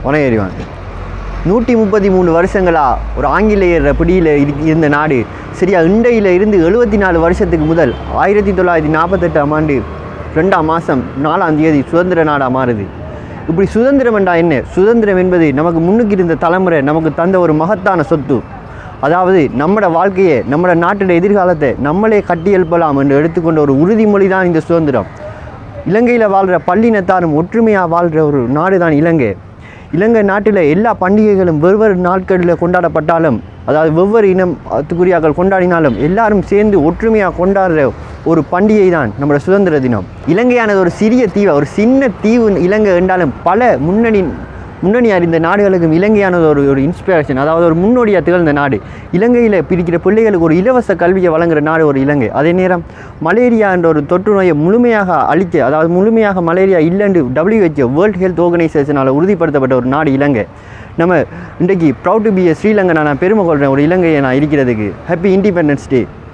உனகேறிவான் 133 வருஷங்களாக ஒரு ஆங்கிலேயர் பிடியில் இருந்த நாடு சரியா இண்டையில் இருந்து 74 வருஷத்துக்கு முதல் 1948ஆம் ஆண்டு 2ஆம் மாதம் 4ஆம் தேதி சுதந்திர நாடாக மாறுது. இப்படி சுதந்திரம் என்றால் என்ன? சுதந்திரம் என்பது நமக்கு முன்னுக்கு இருந்த தலைமுறை நமக்கு தந்த ஒரு மகத்தான சொத்து. அதாவது நம்மட வாழ்க்கையை நம்மட நாட்டோட எதிர்காலத்தை நம்மளே கட்டி எழுப்பலாம் என்று எடுத்துக்கொண்ட ஒரு உறுதிமொழி தான் இந்த சுதந்திரம். இலங்கையில் வாழ்கிற பல்லினத்தாரும் ஒற்றுமையாக வாழ்கிற ஒரு நாடு தான் இலங்கை. இலங்கை நாட்டில் எல்லா பண்டிகைகளும் வெவ்வேறு நாட்களில் கொண்டாடப்பட்டாலும், அதாவது வெவ்வேறு இனத்துக்குரியாக்கள் கொண்டாடினாலும் எல்லாரும் சேர்ந்து ஒற்றுமையாக கொண்டாடுற ஒரு பண்டிகை தான் நம்மளோட சுதந்திர தினம். இலங்கையானது ஒரு சிறிய தீவு, ஒரு சின்ன தீவு இலங்கை என்றாலும் பல முன்னணி அறிந்த நாடுகளுக்கும் இலங்கையானது ஒரு இன்ஸ்பிரேஷன், அதாவது ஒரு முன்னோடியாக திகழ்ந்த நாடு. இலங்கையில் பிரிக்கிற பிள்ளைகளுக்கு ஒரு இலவச கல்வியை வழங்குகிற நாடு ஒரு இலங்கை. அதே நேரம் மலேரியா என்ற ஒரு தொற்று நோயை முழுமையாக அழிக்க, அதாவது முழுமையாக மலேரியா இல்லைன்னு WHO வேர்ல்ட் ஹெல்த் ஆர்கனைசேஷனால் உறுதிப்படுத்தப்பட்ட ஒரு நாடு இலங்கை. நம்ம இன்றைக்கு ப்ரவுட் டு பி ஸ்ரீலங்கா நான் பெருமை கொள்கிறேன் ஒரு இலங்கையை நான் இருக்கிறதுக்கு. ஹாப்பி இண்டிபெண்டன்ஸ் டே.